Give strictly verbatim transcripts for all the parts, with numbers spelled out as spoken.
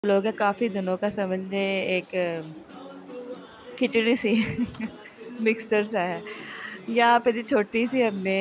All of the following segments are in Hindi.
लोग हैं काफ़ी दिनों का समझ लें एक खिचड़ी सी मिक्सचर सा है। यहाँ पे जी छोटी सी हमने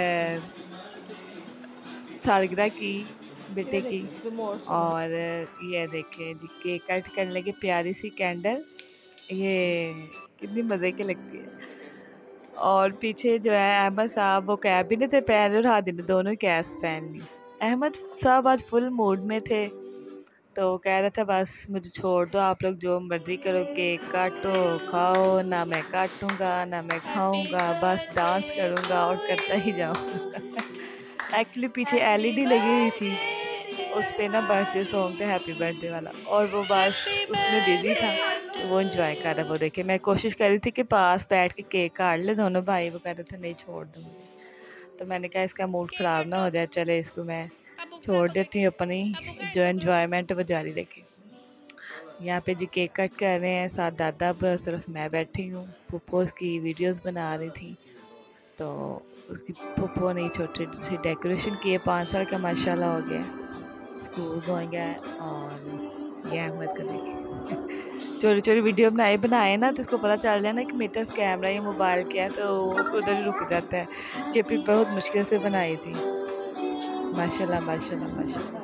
सालगिरह की बेटे की और ये देखें जी केक कट करने लगे प्यारी सी कैंडल, ये कितनी मज़े की लगती है। और पीछे जो है अहमद साहब वो कैप भी नहीं थे पहन और हादी ने दोनों कैप पहन ली। अहमद साहब आज फुल मूड में थे तो कह रहा था बस मुझे छोड़ दो, आप लोग जो मर्ज़ी करो, केक काटो खाओ, ना मैं काटूँगा ना मैं खाऊँगा, बस डांस करूँगा और करता ही जाऊँगा। एक्चुअली पीछे एलईडी लगी हुई थी, उस पे ना बर्थडे सॉन्ग था हैप्पी बर्थडे वाला और वो बस उसमें बिज़ी था तो वो एंजॉय कर रहा। वो देखे मैं कोशिश कर रही थी कि पास बैठ के केक काट ले दोनों भाई, वो कह रहे थे नहीं छोड़ दो मुझे। तो मैंने कहा इसका मूड ख़राब ना हो जाए, चले इसको मैं छोड़ देती हूँ, अपनी जो एन्जॉयमेंट वो जारी रखें। यहाँ पे जी केक कट कर रहे हैं, साथ दादा पर सिर्फ मैं बैठी हूँ। पुप्पो उसकी वीडियोस बना रही थी तो उसकी पुप्पो ने छोटी सी डेकोरेशन की है, पाँच साल का माशाल्लाह हो गया, स्कूल गोइंग है। और ये अहमद का देखिए चोरी चोरी वीडियो बनाए बनाए ना तो इसको पता चल जाए ना कि मेरे पास कैमरा या मोबाइल क्या है तो उधर ही रुक जाता है। ये भी बहुत मुश्किल से बनाई थी, माशाल्लाह माशाल्लाह माशाल्लाह।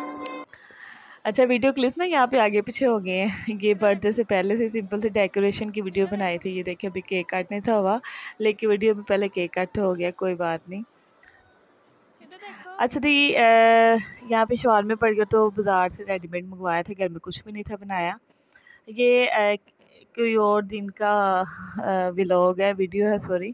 अच्छा वीडियो क्लिप ना यहाँ पे आगे पीछे हो गए हैं। ये बर्थडे से पहले से सिंपल से डेकोरेशन की वीडियो बनाई थी। ये देखिए अभी केक काटने था हुआ लेकिन वीडियो में पहले केक कट हो गया, कोई बात नहीं। अच्छा दी यहाँ पे शॉल में पड़ गया तो बाज़ार से रेडीमेड मंगवाया था, घर में कुछ भी नहीं था बनाया। ये आ, कोई और दिन का व्लॉग है, वीडियो है सॉरी।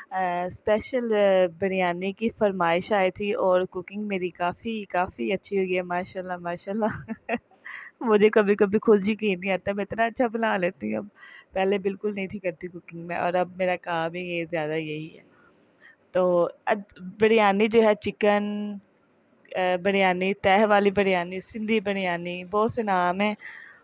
स्पेशल बिरयानी की फरमाइश आई थी और कुकिंग मेरी काफ़ी काफ़ी अच्छी हुई है माशाल्लाह माशाल्लाह। मुझे कभी कभी खुद यकीन नहीं आता मैं इतना अच्छा बना लेती हूँ अब, पहले बिल्कुल नहीं थी करती कुकिंग में और अब मेरा काम ही ये ज़्यादा यही है। तो बिरयानी जो है चिकन बिरयानी, तह वाली बिरयानी, सिंधी बिरयानी, बहुत से नाम हैं।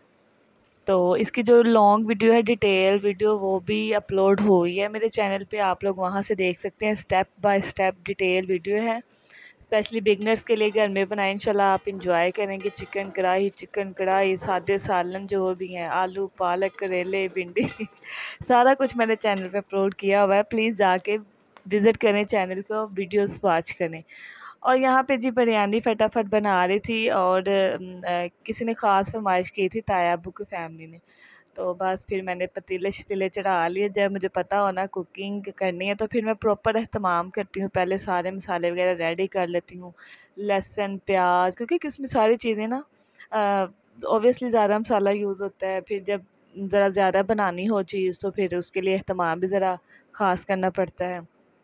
तो इसकी जो लॉन्ग वीडियो है, डिटेल वीडियो, वो भी अपलोड हुई है मेरे चैनल पे, आप लोग वहाँ से देख सकते हैं। Step by step detail video है, स्पेशली बिगनर्स के लिए घर में बनाए, इंशाल्लाह आप इंजॉय करेंगे। चिकन कढ़ाई, चिकन कढ़ाई, सादे सालन जो भी हैं, आलू पालक करेले भिंडी सारा कुछ मैंने चैनल पे अपलोड किया हुआ है, प्लीज़ जाके विज़िट करें चैनल को, वीडियोस वॉच करें। और यहाँ पे जी बिरयानी फटाफट बना रही थी और आ, किसी ने ख़ास फरमाइश की थी, ताया अबू की फैमिली ने, तो बस फिर मैंने पतीले शतीले चढ़ा लिए। जब मुझे पता हो ना कुकिंग करनी है तो फिर मैं प्रॉपर एहतमाम करती हूँ, पहले सारे मसाले वगैरह रेडी कर लेती हूँ, लहसुन प्याज, क्योंकि किसमें सारी चीज़ें ना ऑब्वियसली ज़्यादा मसाला यूज़ होता है। फिर जब ज़रा ज़्यादा बनानी हो चीज़ तो फिर उसके लिए एहतमाम भी ज़रा ख़ास करना पड़ता है।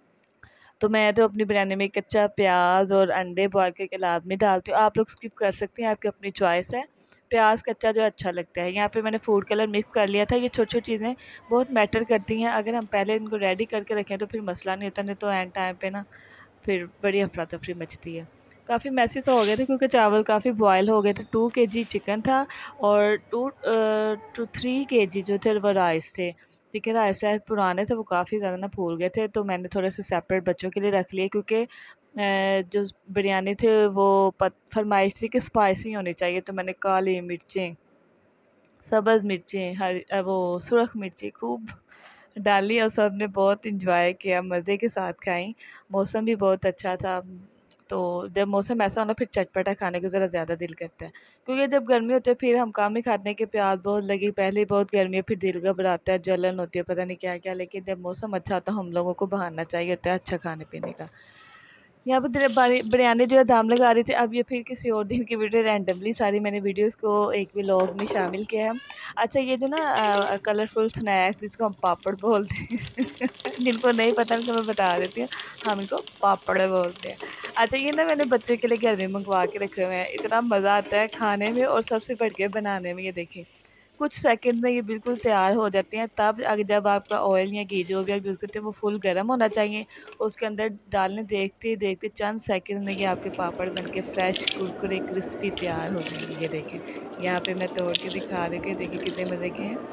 तो मैं तो अपनी बिरयानी में कच्चा प्याज और अंडे बॉयल करके लाजमी डालती हूँ, आप लोग स्किप कर सकते हैं, आपकी अपनी चॉइस है। प्याज कच्चा जो अच्छा लगता है। यहाँ पे मैंने फूड कलर मिक्स कर लिया था। ये छोटी छोटी चीज़ें बहुत मैटर करती हैं, अगर हम पहले इनको रेडी करके रखें तो फिर मसला नहीं होता, नहीं तो एंड टाइम पे ना फिर बड़ी अफरा तफरी मचती है। काफ़ी मैसी सा हो गया था क्योंकि चावल काफ़ी बॉयल हो गए थे। टू के जी चिकन था और टू टू थ्री के जी जो थे वो राइस थे। ठीक है, राइस शायद पुराने थे, वो काफ़ी ज़्यादा ना फूल गए थे, तो मैंने थोड़े से सेपरेट बच्चों के लिए रख लिए क्योंकि जो बिरयानी थे वो फरमाइश थी कि स्पाइसी होनी चाहिए, तो मैंने काली मिर्चें, सब्ज़ मिर्चें, हरी वो सुरख मिर्ची खूब डाली और सब ने बहुत इंजॉय किया, मज़े के साथ खाई। मौसम भी बहुत अच्छा था, तो जब मौसम ऐसा होना फिर चटपटा खाने को ज़रा ज़्यादा दिल करता है, क्योंकि जब गर्मी होती है फिर हम काम ही खाते हैं कि प्यास बहुत लगी, पहले बहुत गर्मी है, फिर दिल घबराता है, जलन होती है, पता नहीं क्या क्या। लेकिन जब मौसम अच्छा होता है हम लोगों को बहाना चाहिए होता है अच्छा खाने पीने का। यहाँ पर बिरयानी जो है दाम लगा रही थी। अब ये फिर किसी और दिन की वीडियो, रैंडमली सारी मैंने वीडियोस को एक व्लॉग में शामिल किया है। अच्छा ये जो ना कलरफुल स्नैक्स जिसको हम पापड़ बोलते हैं जिनको नहीं पता उनको मैं बता देती हूँ, हम इनको पापड़ बोलते हैं। अच्छा ये ना मैंने बच्चे के लिए घर में मंगवा के रखे हुए हैं, इतना मज़ा आता है खाने में और सबसे बढ़ के बनाने में। ये देखें कुछ सेकंड में ये बिल्कुल तैयार हो जाते हैं। तब अगर जब आपका ऑयल या घी जो भी आप यूज़ करते हैं वो फुल गर्म होना चाहिए, उसके अंदर डालने देखते ही देखते चंद सेकंड में ये आपके पापड़ बनके फ्रेश कुरकुरे क्रिस्पी तैयार हो जाएंगे। ये देखें यहाँ पे मैं तोड़ के दिखा रही थी, देखिए कितने मज़े के हैं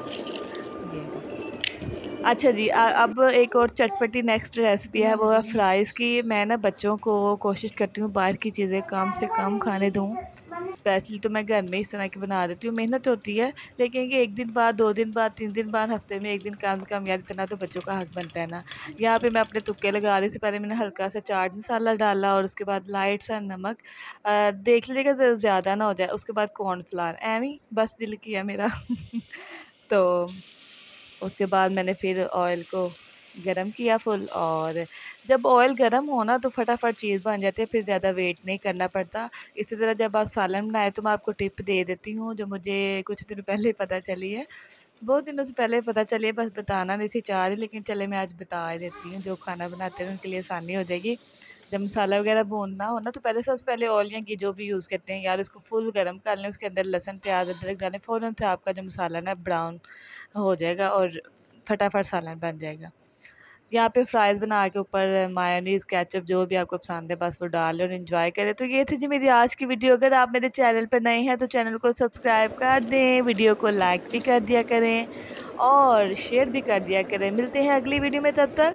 ये। अच्छा जी आ, अब एक और चटपटी नेक्स्ट रेसिपी है, वो है फ्राइज़ की। मैं ना बच्चों को कोशिश करती हूँ बाहर की चीज़ें कम से कम खाने दूँ, स्पेशली तो मैं घर में इस तरह की बना देती हूँ। मेहनत होती है, लेकिन कि एक दिन बाद, दो दिन बाद, तीन दिन बाद, हफ्ते में एक दिन कम से कम यार इतना तो बच्चों का हक बनता है ना। यहाँ पे मैं अपने तुक्के लगा रही थी। पहले मैंने हल्का सा चाट मसाला डाला और उसके बाद लाइट सा नमक, अ, देख लीजिएगा ज़रा ज़्यादा ना हो जाए। उसके बाद कॉर्नफ्लावर, एवं ही बस दिल किया मेरा तो उसके बाद मैंने फिर ऑयल को गरम किया फुल, और जब ऑयल गरम हो ना तो फटाफट चीज़ बन जाती है, फिर ज़्यादा वेट नहीं करना पड़ता। इसी तरह जब आप सालन बनाए तो मैं आपको टिप दे देती हूँ, जो मुझे कुछ दिन पहले पता चली है, बहुत दिनों से पहले पता चली है, बस बताना नहीं थी चाह रही, लेकिन चले मैं आज बता ही देती हूँ। जो खाना बनाते हैं उनके लिए आसानी हो जाएगी। जब मसाला वगैरह भूनना हो ना तो पहले सबसे पहले ऑयल या घी जो भी यूज़ करते हैं यार, इसको फुल गरम कर लें। उसके अंदर लहसुन, प्याज, अदरक डालें, फ़ौरन से आपका जो मसाला ना ब्राउन हो जाएगा और फटाफट सालन बन जाएगा। यहाँ पे फ्राइज़ बना के ऊपर मायोनीज़, केचप जो भी आपको पसंद है बस वो डाल लें और एंजॉय करें। तो ये थी जी मेरी आज की वीडियो। अगर आप मेरे चैनल पर नए हैं तो चैनल को सब्सक्राइब कर दें, वीडियो को लाइक भी कर दिया करें और शेयर भी कर दिया करें। मिलते हैं अगली वीडियो में, तब तक